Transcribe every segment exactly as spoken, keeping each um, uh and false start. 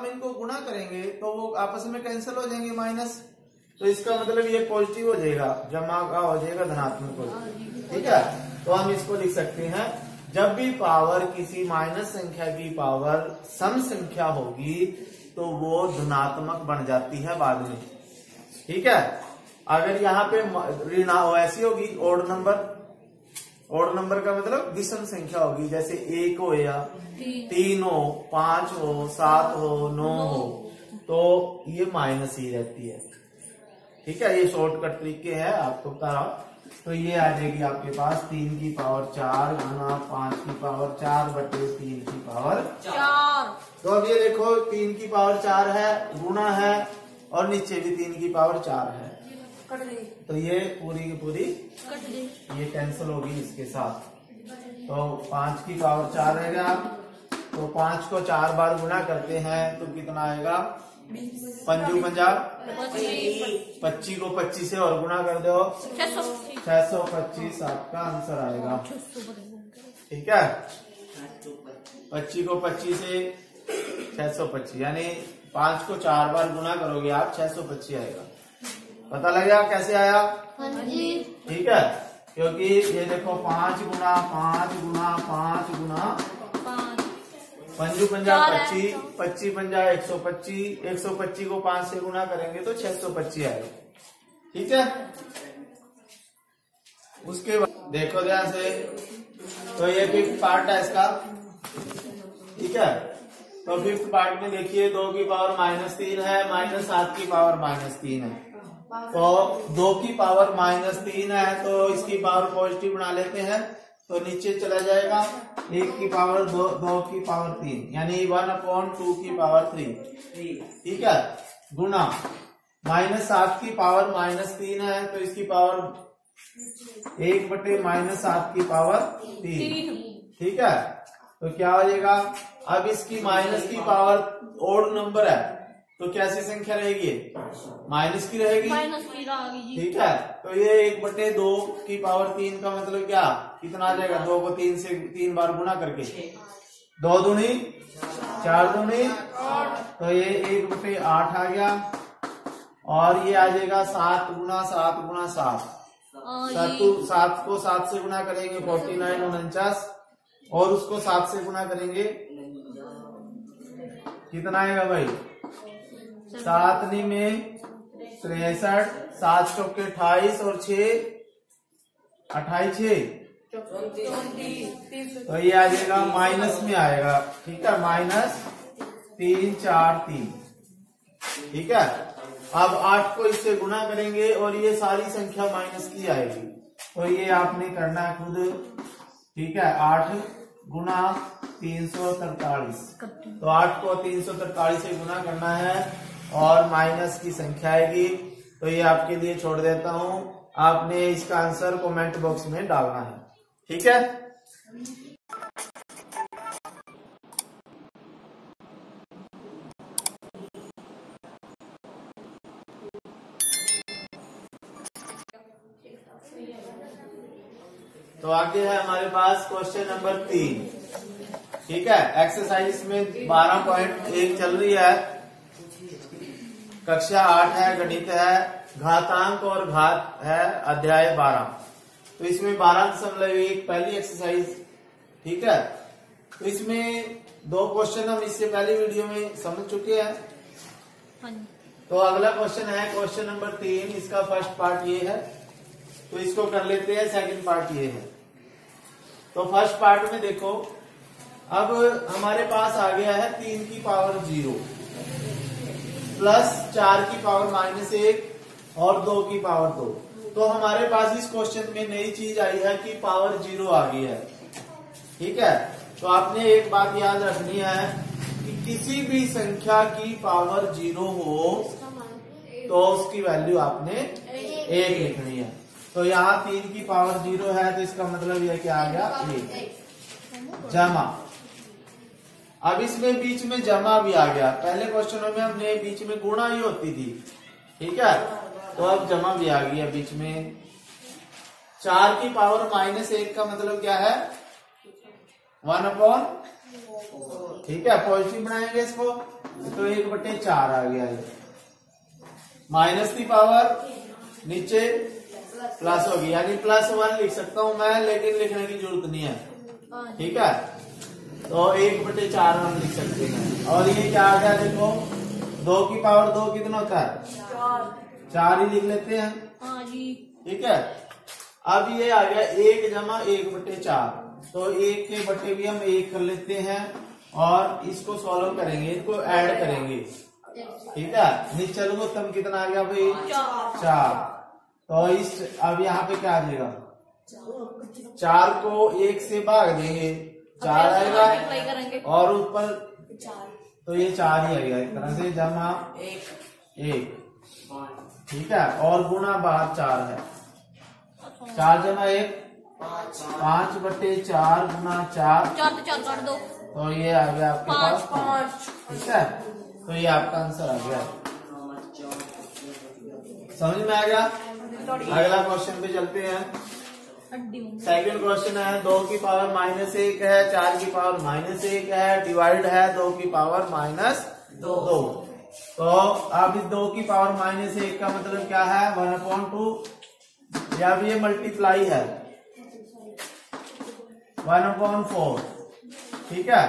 हम इनको गुणा करेंगे तो वो आपस में कैंसिल हो जाएंगे माइनस, तो इसका मतलब ये पॉजिटिव हो जाएगा, जमा का हो जाएगा धनात्मक हो जाएगा। ठीक है, तो हम इसको लिख सकते हैं जब भी पावर किसी माइनस संख्या की पावर सम संख्या होगी तो वो धनात्मक बन जाती है बाद में। ठीक है, अगर यहाँ पे ऋण ऐसी होगी ओड नंबर, ओड नंबर का मतलब विषम संख्या होगी, जैसे एक हो या तीन हो, पांच हो, सात हो, नौ हो, तो ये माइनस ही रहती है। ठीक है, ये शॉर्टकट तरीके है आपको बता रहा। तो ये आ जाएगी आपके पास तीन की पावर चार गुना पांच की पावर चार बटे तीन की पावर चार। तो अब ये देखो तीन की पावर चार है, गुना है, और नीचे भी तीन की पावर चार है, तो ये पूरी की पूरी ये कैंसिल होगी इसके साथ। तो पांच की पावर चार रहेगा, तो पांच को चार बार गुना करते हैं तो कितना आएगा, पंजू पंजाब, पच्चीस को पच्चीस से और गुना कर दो, छह सौ पच्चीस आपका आंसर आएगा। ठीक है, पच्चीस को पच्चीस से छह सौ पच्चीस, यानी पांच को चार बार गुना करोगे आप, छह सौ पच्चीस आएगा। पता लगा कैसे आया? ठीक है, क्योंकि ये देखो पांच गुना पांच गुना पांच गुना पंजू पंजा पच्चीस, पच्चीस पंजा एक सौ पच्चीस, एक सौ पच्चीस को पांच से गुना करेंगे तो छह सौ पच्चीस आएगा। ठीक है, उसके बाद देखो ध्यान से, तो ये फिफ्थ पार्ट है इसका। ठीक है, तो फिफ्थ पार्ट में देखिए दो की पावर माइनस तीन है, माइनस सात की पावर माइनस तीन है, तो दो की पावर माइनस तीन है तो इसकी पावर पॉजिटिव बना लेते हैं, तो नीचे चला जाएगा एक की पावर दो, दो की पावर तीन, यानी वन अपॉन टू की पावर थ्री। ठीक है, गुना माइनस सात की पावर माइनस तीन है तो इसकी पावर एक बटे माइनस सात की पावर तीन। ठीक है, तो क्या हो जाएगा, अब इसकी माइनस की पावर ओड नंबर है तो कैसी संख्या रहेगी, माइनस की रहेगी। माइनस की रहेगी। ठीक है, तो ये एक बटे दो की पावर तीन का मतलब क्या, कितना आ जाएगा, दो को तीन से तीन बार गुना करके, दो दूनी चार दूनी, तो ये एक बटे आठ आ गया, और ये आ जाएगा सात गुना सात गुना सात, सात सात को सात से गुना करेंगे फोर्टी नाइन उनचास, और उसको सात से गुना करेंगे कितना आएगा भाई, सातनी में तिरसठ, सात चौके अट्ठाईस और छह अट्ठाईस छह, तो ये आ जाएगा माइनस में आएगा। ठीक है, माइनस तीन चार तीन। ठीक है, अब आठ को इससे गुना करेंगे और ये सारी संख्या माइनस की आएगी, तो ये आपने करना है खुद। ठीक है, आठ गुना तीन सौ तरतालीस, तो आठ को तीन सौ तरतालीस से गुना करना है और माइनस की संख्या आएगी, तो ये आपके लिए छोड़ देता हूं, आपने इसका आंसर कमेंट बॉक्स में डालना है। ठीक है, तो आगे है हमारे पास क्वेश्चन नंबर तीन। ठीक है, एक्सरसाइज में बारह पॉइंट एक चल रही है, कक्षा आठ है, गणित है, घातांक और घात है, अध्याय बारह। तो इसमें बारह दशमलव एक पहली एक्सरसाइज। ठीक है, तो इसमें दो क्वेश्चन हम इससे पहले वीडियो में समझ चुके हैं। तो अगला क्वेश्चन है क्वेश्चन नंबर तीन, इसका फर्स्ट पार्ट ये है, तो इसको कर लेते हैं, सेकंड पार्ट ये है। तो फर्स्ट पार्ट में देखो, अब हमारे पास आ गया है तीन की पावर जीरो प्लस चार की पावर माइनस एक और दो की पावर दो। तो हमारे पास इस क्वेश्चन में नई चीज आई है कि पावर जीरो आ गई है। ठीक है, तो आपने एक बात याद रखनी है कि किसी भी संख्या की पावर जीरो हो तो उसकी वैल्यू आपने एक लिखनी है। तो यहाँ तीन की पावर जीरो है तो इसका मतलब यह क्या आ गया, एक जमा। अब इसमें बीच में जमा भी आ गया, पहले क्वेश्चनों में हमने बीच में गुणा ही होती थी। ठीक है, तो अब जमा भी आ गया बीच में। चार की पावर माइनस एक का मतलब क्या है, वन अपॉन। ठीक है, पॉजिटिव बनाएंगे इसको, तो एक बटे चार आ गया है। माइनस की पावर नीचे प्लस होगी, यानी प्लस वन लिख सकता हूं मैं, लेकिन लिखने की जरूरत नहीं है। ठीक है, तो एक बटे चार हम लिख सकते हैं। और ये क्या आ गया देखो, दो की पावर दो कितना होता है? चार। चार ही लिख लेते हैं। हाँ जी। ठीक है, अब ये आ गया एक जमा एक बटे चार, तो एक के बटे भी हम एक कर लेते हैं और इसको सॉल्व करेंगे, इनको ऐड करेंगे। ठीक है, नीचे लघुत्तम कितना आ गया भाई? चार। चार। तो इस अब यहाँ पे क्या आ जाएगा? चार को एक से भाग देंगे, चार आएगा और ऊपर तो ये चार ही आ गया एक तरह से, जमा एक एक। ठीक है, और गुना बाहर चार है, चार जमा एक पांच बटे चार गुना चार, चार तो चार काट दो, तो ये आ गया आपके पास पाँच। ठीक है, तो ये आपका आंसर आ गया। समझ में आ गया? अगला क्वेश्चन पे चलते हैं। सेकंड क्वेश्चन है, दो की पावर माइनस एक है, चार की पावर माइनस एक है, डिवाइड है दो की पावर माइनस दो। तो अब इस दो की पावर माइनस एक का मतलब क्या है? वन अपॉइंट टू, या भी ये मल्टीप्लाई है वन अपॉइंट फोर। ठीक है,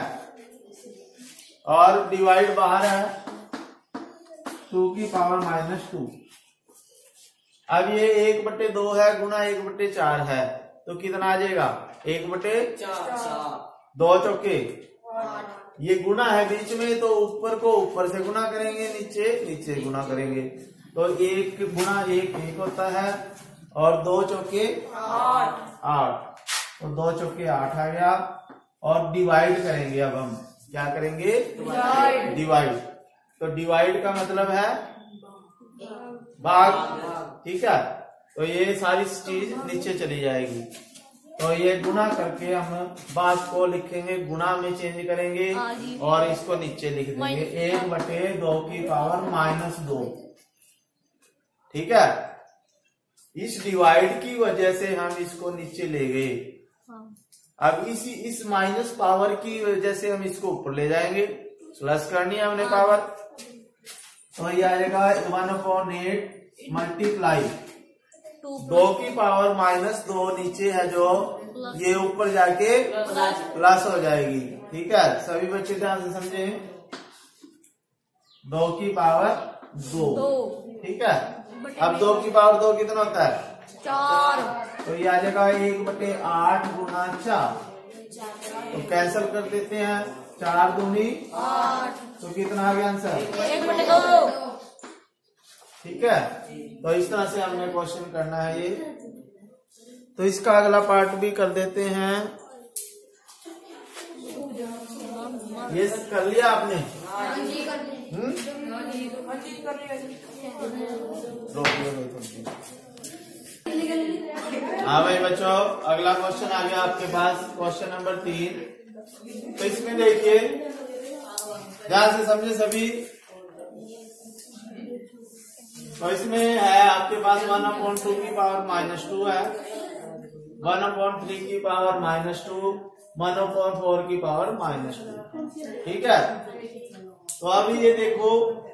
और डिवाइड बाहर है टू की पावर माइनस टू। अब ये एक बटे दो है गुना एक बटे चार है, तो कितना आ जाएगा? एक बटे चार, दो चौके, ये गुना है बीच में, तो ऊपर को ऊपर से गुना करेंगे, नीचे नीचे गुना करेंगे, तो एक गुना एक एक होता है, और दो चौके आठ आठ, तो दो चौके आठ आ गया। और डिवाइड करेंगे, अब हम क्या करेंगे? डिवाइड। डिवाइड, तो डिवाइड का मतलब है भाग। ठीक है, तो ये सारी चीज नीचे चली जाएगी, तो ये गुना करके हम बात को लिखेंगे, गुना में चेंज करेंगे और इसको नीचे लिख देंगे, एक बटे दो की पावर माइनस दो। ठीक है, इस डिवाइड की वजह से हम इसको नीचे ले गए। अब इसी इस माइनस पावर की वजह से हम इसको ऊपर ले जाएंगे, प्लस करनी है हमने पावर, तो ये आ जाएगा वन अपॉन एट मल्टीप्लाई दो की पावर माइनस दो नीचे है जो, ये ऊपर जाके प्लस हो जाएगी। ठीक है, सभी बच्चे ध्यान से समझे, दो की पावर दो। ठीक है, अब दो की पावर दो कितना होता है? चार। तो ये आ जाएगा एक बटे आठ गुना चार, तो कैंसिल कर देते हैं, चार दूनी आठ, तो कितना आ गया आंसर? एक बटे दो। ठीक है, तो इस तरह से हमने क्वेश्चन करना है ये। तो इसका अगला पार्ट भी कर देते हैं। ये कर लिया आपने? हम्म, हाँ भाई बच्चों, अगला क्वेश्चन आ गया आपके पास, क्वेश्चन नंबर तीन। तो इसमें देखिए, ध्यान से समझे सभी। तो इसमें है आपके पास वन अपॉइंट टू की पावर माइनस टू है, वन अपॉइंट थ्री की power minus two, one upon four की पावर माइनस टू। ठीक है, तो अभी ये देखो,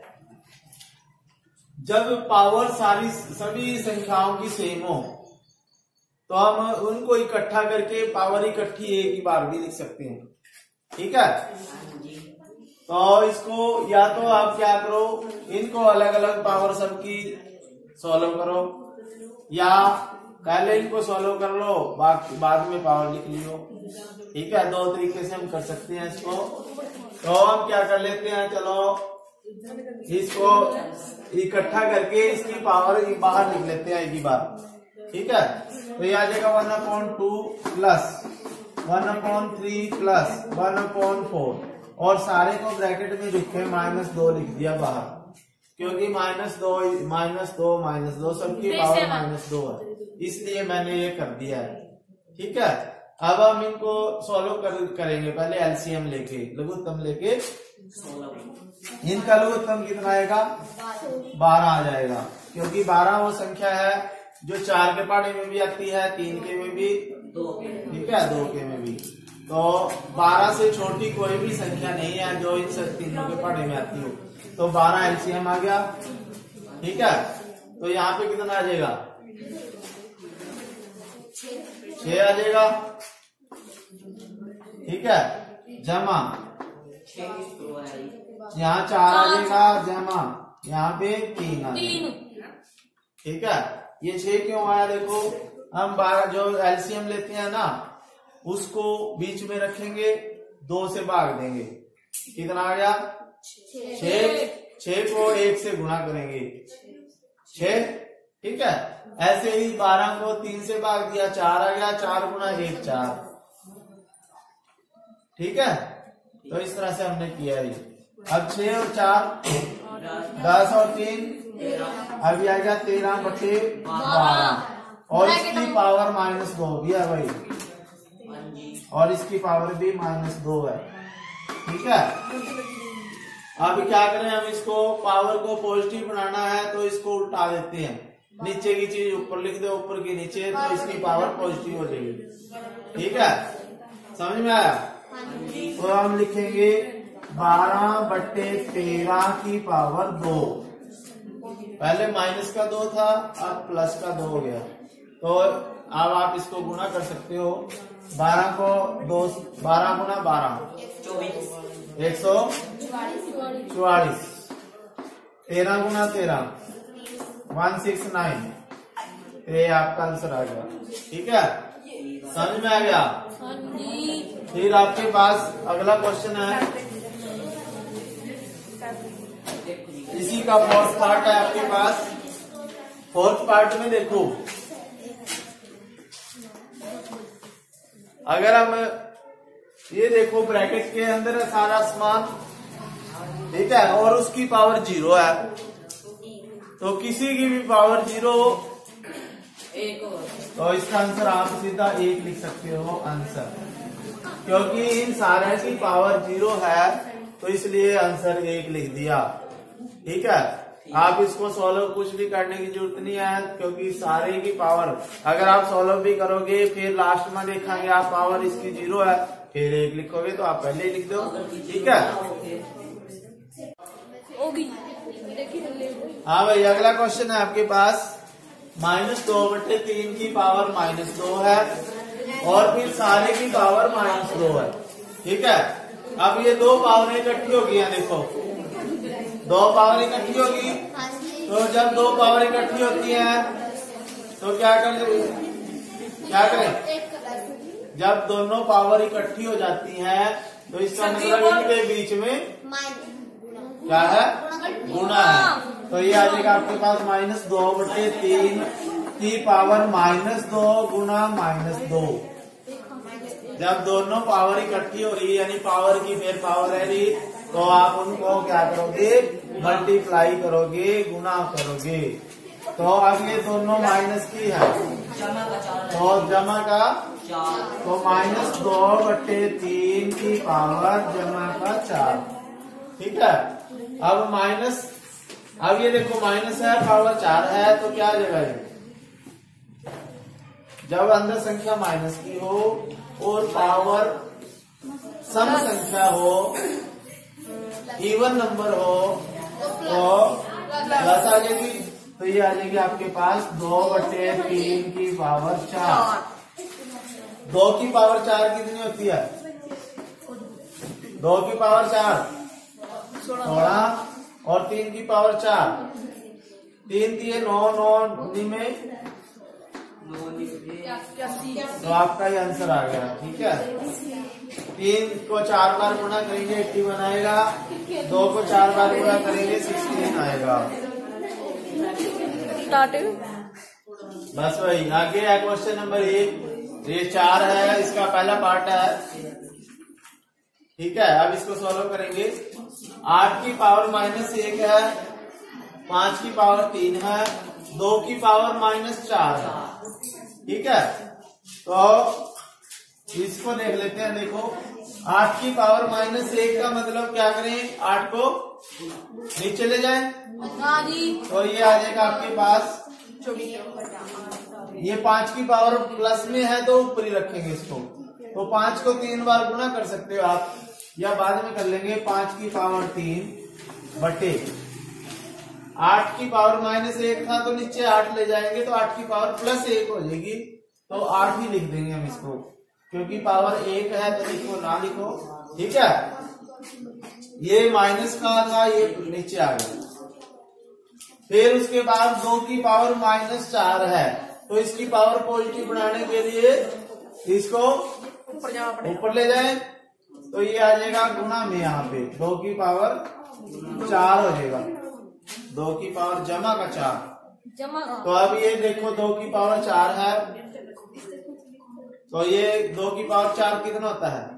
जब पावर सारी सभी संख्याओं की सेम हो तो हम उनको इकट्ठा करके पावर इकट्ठी एक ही बार भी लिख सकते हैं। ठीक है, तो इसको या तो आप क्या करो, इनको अलग अलग पावर सबकी सॉल्व करो, या पहले इनको सॉल्व कर लो, बाकी बाद में पावर लिख लियो। ठीक है, दो तरीके से हम कर सकते हैं इसको। तो हम क्या कर लेते हैं, चलो इसको इकट्ठा करके इसकी पावर बाहर लिख लेते हैं एक ही बार। ठीक है, तो ये आ जाएगा one upon two plus one upon three plus one upon four, और सारे को ब्रैकेट में लिखे माइनस दो लिख दिया बाहर, क्योंकि माइनस दो माइनस दो माइनस दो सबकी पावर माइनस दो है, इसलिए मैंने ये कर दिया है। ठीक है, अब हम इनको सॉल्व कर, करेंगे। पहले एलसीएम लेके, लघुत्तम लेके, इनका लघुत्तम कितना आएगा? बारह आ जाएगा, क्योंकि बारह वो संख्या है जो चार के पहाड़े में भी आती है, तीन के में भी, ठीक है, दो के में भी। तो बारह से छोटी कोई भी संख्या नहीं है जो इन सब तीनों के पढ़े में आती हो। तो बारह एलसीएम आ गया, ठीक है। तो यहाँ पे कितना आ जाएगा, छह आ जाएगा, ठीक है। जमा यहाँ चार आ जाएगा, जमा यहाँ पे तीन आ जाएगा, ठीक है। ये छह क्यों आया, देखो हम बारह जो एलसीएम लेते हैं ना उसको बीच में रखेंगे, दो से भाग देंगे, कितना आ गया छह। छह को एक से गुणा करेंगे, छह, ठीक है। ऐसे ही बारह को तीन से भाग दिया, चार आ गया, चार गुणा एक चार, ठीक है। तो इस तरह से हमने किया है। अब छह और चार दस और तीन अभी आ गया तेरह बटे बारह, और इसकी पावर माइनस दो भी है भाई, और इसकी पावर भी माइनस दो है, ठीक है। अब क्या करें, हम इसको पावर को पॉजिटिव बनाना है तो इसको उल्टा देते हैं, नीचे की चीज ऊपर लिख दो, ऊपर की नीचे, तो इसकी पावर पॉजिटिव हो जाएगी, ठीक है। समझ में आया। तो हम लिखेंगे बारह बट्टे तेरह की पावर दो, पहले माइनस का दो था, अब प्लस का दो हो गया। तो अब आप इसको गुणा कर सकते हो, बारह को दो, बारह गुणा बारह एक सौ चौवालीस, तेरह गुणा तेरह वन सिक्स नाइन, ये आपका आंसर आ गया, ठीक है। समझ में आ गया। फिर आपके पास अगला क्वेश्चन है, इसी का फोर्थ पार्ट है आपके पास। फोर्थ पार्ट में देखो, अगर हम ये देखो ब्रैकेट के अंदर है सारा सामान, ठीक है, और उसकी पावर जीरो है, तो किसी की भी पावर जीरो हो तो इसका आंसर आप सीधा एक लिख सकते हो आंसर, क्योंकि इन सारे की पावर जीरो है तो इसलिए आंसर एक लिख दिया, ठीक है। आप इसको सॉल्व कुछ भी करने की जरूरत नहीं है, क्योंकि सारे की पावर अगर आप सॉल्व भी करोगे फिर लास्ट में देखेंगे आप पावर इसकी जीरो है, फिर एक लिखोगे तो आप पहले ही लिख दो, ठीक है। हाँ भाई, अगला क्वेश्चन है आपके पास, माइनस दो बटे तीन की पावर माइनस दो है और फिर सारे की पावर माइनस दो है, ठीक है। अब ये दो पावर इकट्ठी होगी है, देखो दो पावर इकट्ठी होगी, तो जब दो पावर इकट्ठी होती है तो क्या कर क्या करें, जब दोनों पावर इकट्ठी हो जाती हैं तो इसका मतलब इनके बीच में क्या है, गुणा है। तो ये आ जाएगा आपके पास माइनस दो बटे तीन की पावर माइनस दो गुणा माइनस दो। जब दोनों पावर इकट्ठी हो रही यानी पावर की फिर पावर है रही, तो आप उनको क्या करोगे, मल्टीप्लाई करोगे, गुणा करोगे। तो अब ये दोनों माइनस की है, तो जमा का, तो माइनस दो बटे तीन की पावर जमा का चार, ठीक है। अब माइनस, अब ये देखो माइनस है, पावर चार है, तो क्या आ जाएगा, जब अंदर संख्या माइनस की हो और पावर सम संख्या हो, इवन नंबर हो, तो प्लस आ जाएगी, तो ये आ जाएगी आपके पास दो बटे तीन की पावर चार। दो की पावर चार कितनी होती है, दो की पावर चार सोलह, और तीन की पावर चार, तीन दिए नौ, नौ में, तो आपका ये आंसर आ गया, ठीक है। तीन को चार बार गुणा करेंगे एट्टी बनाएगा, दो को चार बार गुणा करेंगे सिक्सटीन आएगा। बस वही आगे है क्वेश्चन नंबर एक, ये चार है, इसका पहला पार्ट है, ठीक है। अब इसको सॉल्व करेंगे। आठ की पावर माइनस एक है, पांच की पावर तीन है, दो की पावर माइनस चार है, ठीक है। तो इसको देख लेते हैं, देखो आठ की पावर माइनस एक का मतलब क्या करें, आठ को नीचे ले जाएं, तो ये आ जाएगा आपके पास, ये पांच की पावर प्लस में है तो ऊपर ही रखेंगे इसको, तो पांच को तीन बार गुना कर सकते हो आप, या बाद में कर लेंगे। पांच की पावर तीन बटे आठ की पावर माइनस एक था तो नीचे आठ ले जाएंगे तो आठ की पावर प्लस एक हो जाएगी, तो आठ ही लिख देंगे हम इसको, क्योंकि पावर एक है तो लिखो ना लिखो। ठीक है, ये माइनस का था, ये नीचे आ गया। फिर उसके बाद दो की पावर माइनस चार है, तो इसकी पावर पॉजिटिव बनाने के लिए इसको ऊपर ले जाए, तो ये आ जाएगा गुना में, यहाँ पे दो की पावर चार हो जाएगा, दो की पावर जमा का चार। जमा तो अब ये देखो दो की पावर चार है, तो ये दो की पावर चार कितना होता है?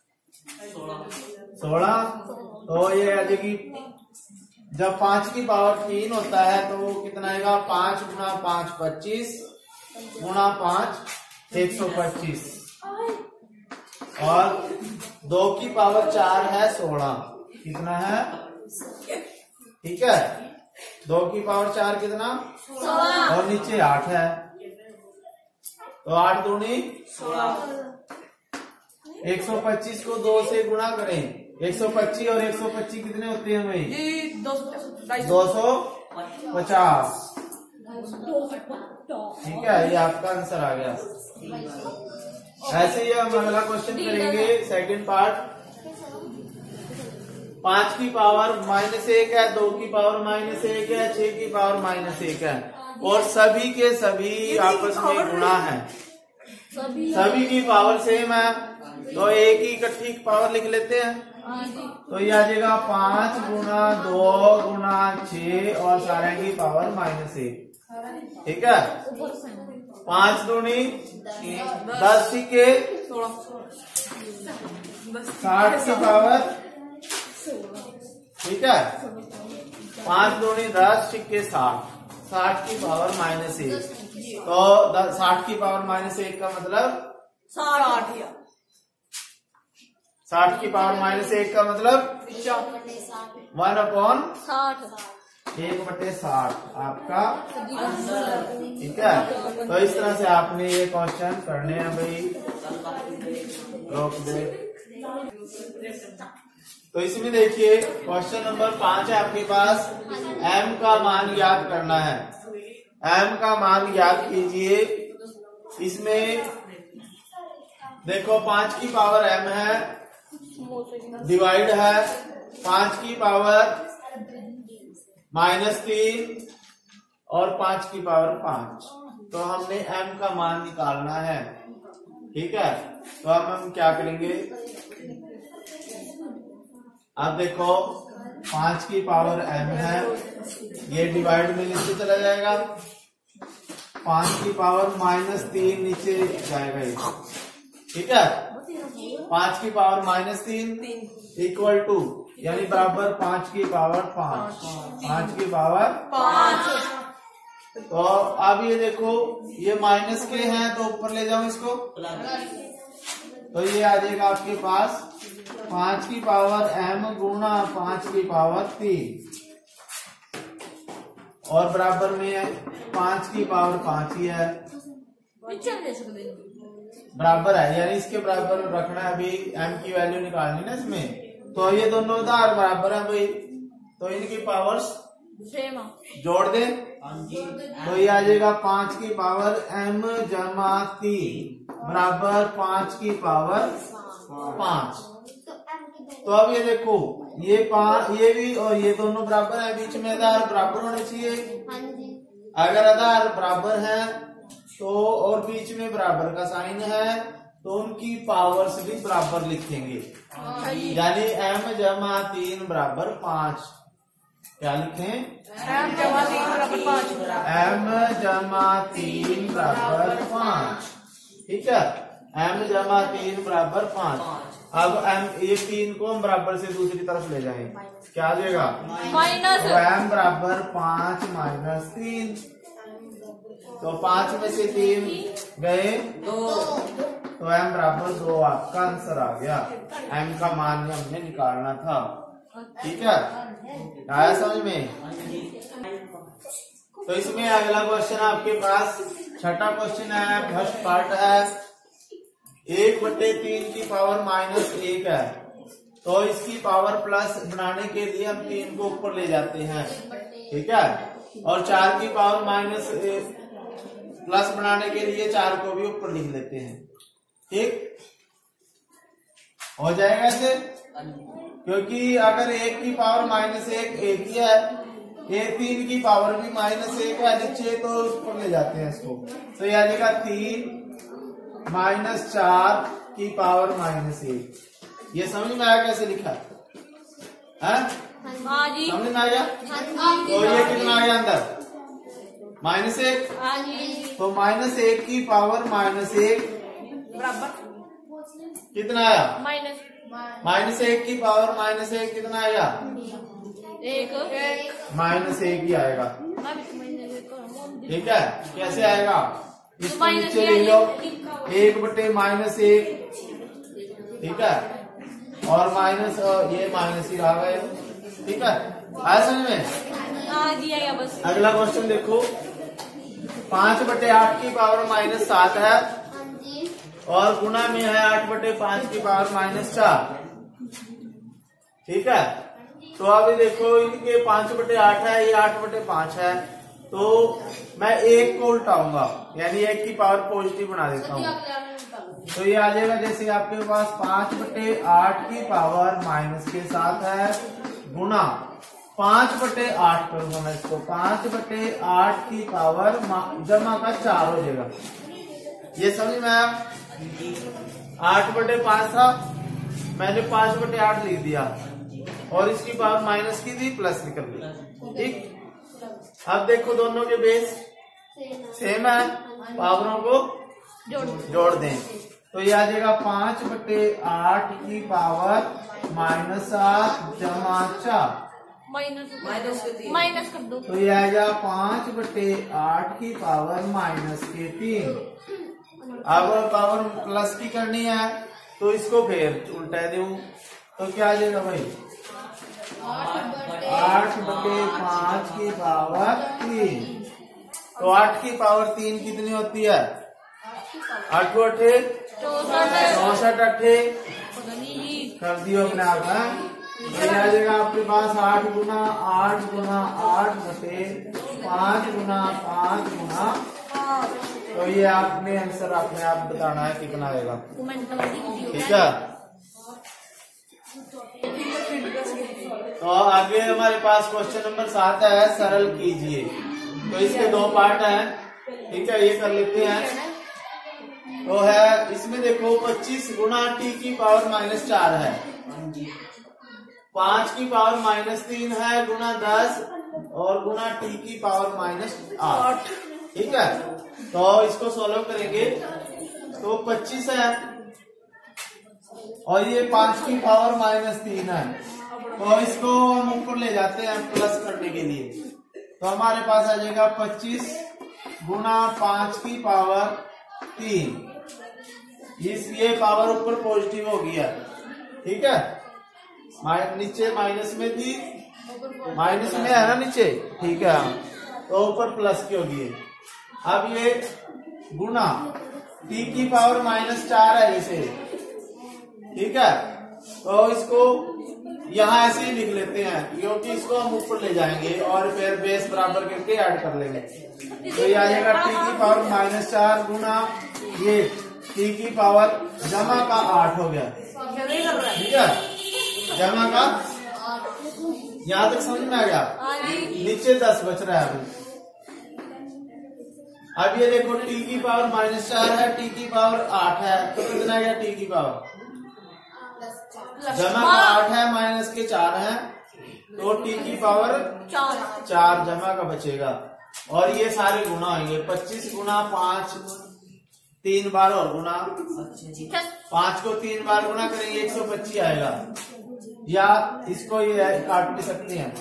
सोलह। तो ये आ जाएगी, जब पांच की पावर तीन होता है तो वो कितना आएगा? पांच गुना पांच पच्चीस, गुना पांच एक सौ पच्चीस, और दो की पावर चार है सोलह, कितना है? ठीक है, दो की पावर चार कितना? और नीचे आठ है, तो आठ दूनी एक सौ पच्चीस को दो से गुणा करें, एक सौ पच्चीस और एक सौ पच्चीस कितने होते हैं भाई? दो सौ पचास। ठीक है, ये आपका आंसर आ गया। ऐसे ही हम अगला क्वेश्चन करेंगे, सेकंड पार्ट। पांच की पावर माइनस एक है, दो की पावर माइनस एक है, छह की पावर माइनस एक है, और सभी के सभी आपस में गुणा है, सभी की पावर सेम है, तो एक ही इकट्ठी पावर लिख लेते हैं। तो ये आ जाएगा पांच गुना दो गुना छह और सारे की पावर माइनस एक। ठीक है, पांच दूनी दस के साठ की पावर। ठीक है, पांच दूनी दस छिक्के साठ, साठ की पावर माइनस एक, तो साठ की पावर माइनस एक का मतलब साठ, साठ की पावर माइनस एक का मतलब वन अपॉन साठ, एक बटे साठ आपका। ठीक है, तो इस तरह से आपने ये क्वेश्चन करने हैं भाई। रोक दे। तो इसमें देखिए क्वेश्चन नंबर पांच है आपके पास, m का मान याद करना है। m का मान याद कीजिए। इसमें देखो पांच की पावर m है, डिवाइड है पांच की पावर माइनस तीन और पांच की पावर पांच, तो हमने m का मान निकालना है। ठीक है, तो अब हम क्या करेंगे, अब देखो पांच की पावर m है, ये डिवाइड में नीचे चला जाएगा, पांच की पावर माइनस तीन नीचे जाएगा ये। ठीक है, पांच की पावर माइनस तीन इक्वल टू यानी बराबर पांच की पावर पांच, पांच की पावर पांच। तो अब ये देखो ये माइनस के हैं तो ऊपर ले जाओ इसको, तो ये आ जाएगा आपके पास पांच की पावर m गुना पांच की पावर तीन, और बराबर में है पांच की पावर पांच ही है, बराबर है, यानी इसके बराबर रखना है। अभी m की वैल्यू निकालनी ना इसमें, तो ये दोनों उधार बराबर है भाई, तो इनकी पावर्स जोड़ दे, तो ये आ जाएगा पांच की पावर m जमा तीन बराबर पांच की पावर पांच। तो अब ये देखो ये पांच, ये भी और ये दोनों बराबर है, बीच में आधार बराबर होने चाहिए। अगर आधार बराबर है तो और बीच में बराबर का साइन है तो उनकी पावर्स भी बराबर लिखेंगे, यानी m जमा तीन बराबर पांच। क्या लिखें? m जमा तीन बराबर पांच, m जमा तीन बराबर पांच। ठीक है, m जमा तीन बराबर पांच। अब m ये तीन को हम बराबर से दूसरी तरफ ले जाएं, क्या आ जाएगा? माइनस तो m बराबर पांच माइनस तीन, तो पांच में से तीन गए दो, तो m बराबर दो आपका आंसर आ गया। m का मान हमने निकालना था। ठीक है, आया समझ में? तो इसमें अगला क्वेश्चन आपके पास छठा क्वेश्चन है, फर्स्ट पार्ट है। एक बटे तीन की पावर माइनस एक है, तो इसकी पावर प्लस बनाने के लिए हम तीन को ऊपर ले जाते हैं, ठीक है। और चार की पावर माइनस प्लस बनाने के लिए चार को भी ऊपर लिख लेते हैं, ठीक हो जाएगा ऐसे। क्योंकि अगर एक की पावर माइनस एक एक ही है, ये तीन की पावर भी माइनस एक है नीचे, तो ऊपर ले जाते हैं इसको, तो ये आ जाएगा तीन माइनस चार की पावर माइनस एक। ये समझ में आया कैसे लिखा है? हाँ जी। समझ में आ गया? तो ये कितना आ गया अंदर? माइनस एक। हाँ जी। तो माइनस एक की पावर माइनस एक बराबर कितना आया? माइनस माइनस एक की पावर माइनस एक कितना आएगा? एक माइनस एक ही आएगा, ठीक है। कैसे आएगा? इसको माइनस नीचे ले लो, एक बटे माइनस एक, ठीक है। और माइनस ये माइनस ही आ गए, ठीक है। आया समझ में? हाँ जी आया बस। अगला क्वेश्चन देखो, पांच बटे आठ की पावर माइनस सात है और गुना में है आठ बटे पांच की पावर माइनस चार, ठीक है। तो अभी देखो इनके पांच बटे आठ है, ये आठ बटे पांच है, तो मैं एक को उल्टाऊंगा, यानी एक की पावर पॉजिटिव बना देता हूँ। तो ये आ जाएगा जैसे आपके पास पांच बटे आठ की पावर माइनस के साथ है, गुना पांच बटे आठ करूंगा मैं इसको, पांच बटे आठ की पावर जमा का चार हो जाएगा। ये समझ में आया? आठ बटे पांच था, मैंने पांच बटे आठ लिख दिया और इसकी पावर माइनस की थी, प्लस निकल गई, ठीक। अब देखो दोनों के बेस सेम है, पावरों को जोड़ जोड़ दें, तो ये आ जाएगा पांच बटे आठ की पावर माइनस सात जमा चार, माइनस माइनस कर दो, तो ये आएगा पांच बटे आठ की पावर माइनस के तीन। अब पावर प्लस की करनी है, तो इसको फिर उल्टा दूं, तो क्या आ जाएगा भाई? आठ बटे पांच की पावर तीन। तो आठ की पावर तीन कितनी होती है? आठ अठे चौसठ अठे कर दियो अपने आप है। ये आ जाएगा आपके पास आठ गुना आठ गुना आठ बटे पांच गुना पांच गुना, तो ये आपने आंसर अपने आप बताना है कितना आएगा, ठीक है। तो आगे हमारे पास क्वेश्चन नंबर सात है, सरल कीजिए। तो इसके दो पार्ट हैं, ठीक है, ये कर लेते हैं। तो है इसमें देखो पच्चीस गुना टी की पावर माइनस चार है, पांच की पावर माइनस तीन है गुना दस और गुना टी की पावर माइनस आठ, ठीक है। तो इसको सॉल्व करेंगे तो पच्चीस है और ये पांच की पावर माइनस तीन है, तो इसको हम ऊपर ले जाते हैं प्लस करने के लिए, तो हमारे पास आ जाएगा पच्चीस गुना पांच की पावर तीन। इस ये पावर ऊपर पॉजिटिव हो गया, ठीक है। नीचे माइनस में थी, माइनस में है ना नीचे, ठीक है, तो ऊपर प्लस की होगी। अब ये गुना टी की पावर माइनस चार है इसे, ठीक है, तो इसको यहाँ ऐसे ही लिख लेते हैं क्योंकि इसको हम ऊपर ले जाएंगे और फिर बेस बराबर करके ऐड कर लेंगे। तो ये आ जाएगा टी की पावर माइनस चार गुना ये टी की पावर जमा का आठ हो गया, ठीक है, जमा का। यहाँ तक समझ में आ गया? नीचे दस बच रहा है अभी। अब ये देखो टी की पावर माइनस चार है, टी की पावर आठ है, तो कितना गया टी की पावर? जमा का आठ है माइनस के चार है, तो टी की पावर चार चार जमा का बचेगा। और ये सारे गुना होंगे, पच्चीस गुना पांच तीन बार और गुना, पांच को तीन बार गुना करेंगे एक सौ पच्चीस आएगा, या इसको ये काट भी सकते हैं।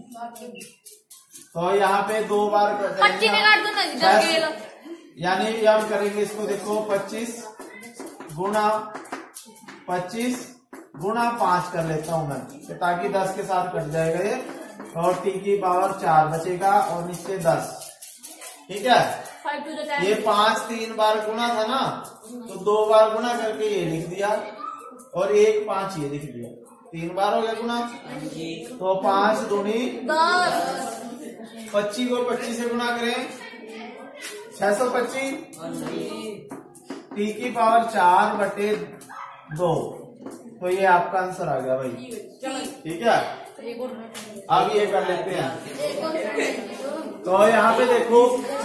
तो यहाँ पे दो बार पच्चीस में काट दो ना, यानी ये हम करेंगे इसको, देखो पच्चीस गुना पच्चीस गुना पांच कर लेता हूं मैं, ताकि दस के साथ कट जाएगा ये, और टी की पावर चार बचेगा और नीचे दस, ठीक है। ये पांच तीन बार गुना था ना, तो दो बार गुना करके ये लिख दिया और एक पांच ये लिख दिया, तीन बार हो गया गुना। तो पांच दूनी दस, पच्चीस को पच्चीस से गुना करें, छह सौ पच्चीस, टी की पावर चार बटे दो। तो ये आपका आंसर आ गया भाई, ठीक है। अब ये कर लेते हैं। तो यहाँ पे देखो,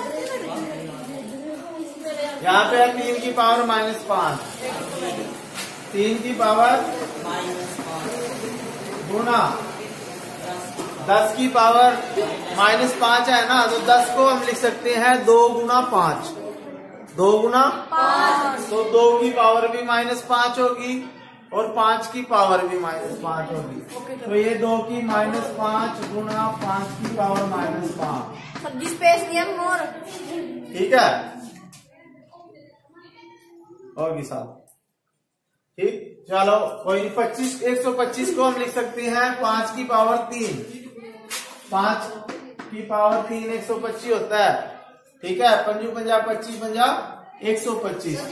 यहाँ पे है तीन की पावर माइनस पांच, तीन की पावर गुना दस की पावर माइनस पांच है ना, तो दस को हम लिख सकते हैं दो गुना पांच, दो गुना पांच। तो दो की पावर भी माइनस पांच होगी और पांच की पावर भी माइनस पांच होगी। तो ये दो की माइनस पांच गुना पांच की पावर माइनस पांच, सब्जी स्पेस नियम और ठीक है। होगी साहब, ठीक। चलो कोई पच्चीस, एक सौ पच्चीस को हम लिख सकते हैं पांच की पावर तीन, पांच की पावर तीन एक सौ पच्चीस होता है, ठीक है। पंजू पंजा पच्चीस पंजा एक सौ पच्चीस।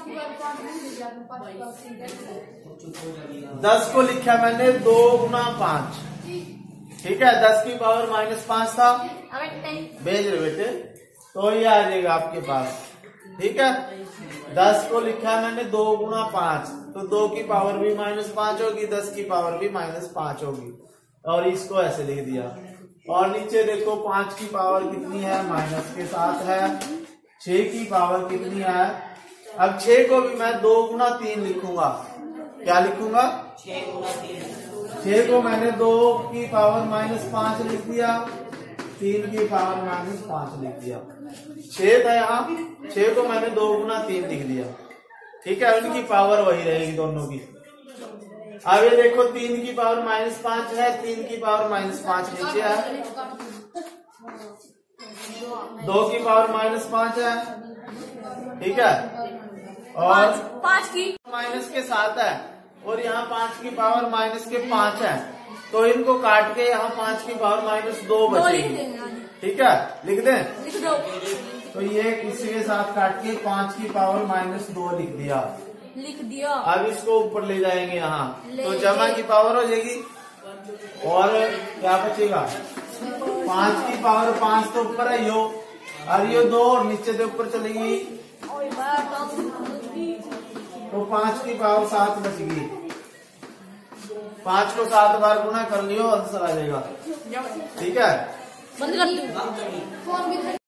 दस को लिखा मैंने दो गुना पांच, ठीक है। दस की पावर माइनस पांच था, भेज रहे बेटे, तो ये आ जाएगा आपके पास, ठीक है। दस को लिखा मैंने दो गुना पांच, तो दो की पावर भी माइनस पांच होगी, दस की पावर भी माइनस पांच होगी, और इसको ऐसे लिख दिया। और नीचे देखो पांच की पावर कितनी है, माइनस के साथ है। छह की पावर कितनी है, अब छह को भी मैं दो गुना तीन लिखूंगा, क्या लिखूंगा, छह को मैंने दो की पावर माइनस पांच लिख दिया, तीन की पावर माइनस पांच लिख दिया। छह था यहाँ, छह को मैंने दो गुना तीन लिख दिया, ठीक है। उनकी पावर वही रहेगी दोनों की। अब ये देखो तीन की पावर माइनस पांच है, तीन की पावर माइनस पांच नीचे है, दो की पावर माइनस पांच है, ठीक है। और पांच की माइनस के साथ है, और यहाँ पांच की पावर माइनस के पांच है, तो इनको काट के यहाँ पांच की पावर माइनस दो बचेगी, ठीक है। लिख दें, लिख दो। तो ये किसी के साथ काट के पांच की पावर माइनस दो लिख दिया, लिख दिया। अब इसको ऊपर ले जाएंगे यहाँ, तो जमा की पावर हो जाएगी, और क्या बचेगा, पांच की पावर पांच तो ऊपर है यो, और यो दो और नीचे से ऊपर चलेगी, तो पांच की पावर सात बच गई। पांच को सात बार गुना कर लियो, आंसर आ जाएगा, ठीक है। बंद कर दो।